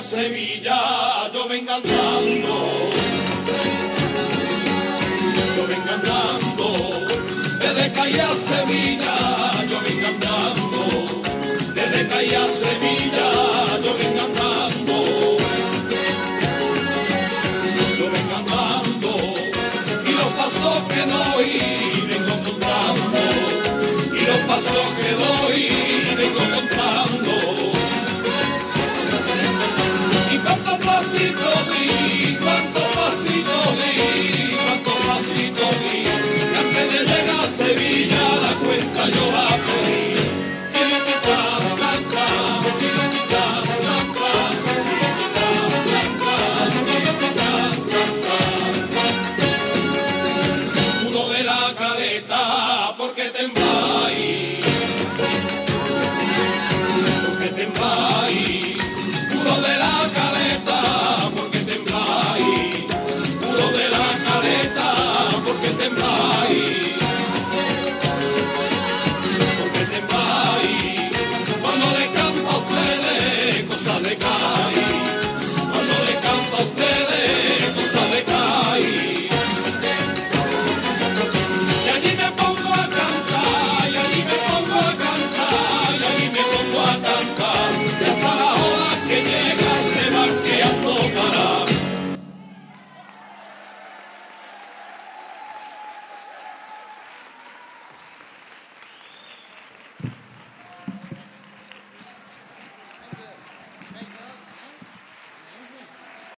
Sevilla, yo vengo andando, desde calle a Sevilla, yo vengo andando, desde calle a Sevilla, yo vengo andando, y los pasos que doy, vengo contando, y los pasos que doy, vengo contando. Cuántos pasitos di, que antes de llegar a Sevilla la cuenta yo la pedí. Uno de la caleta, porque te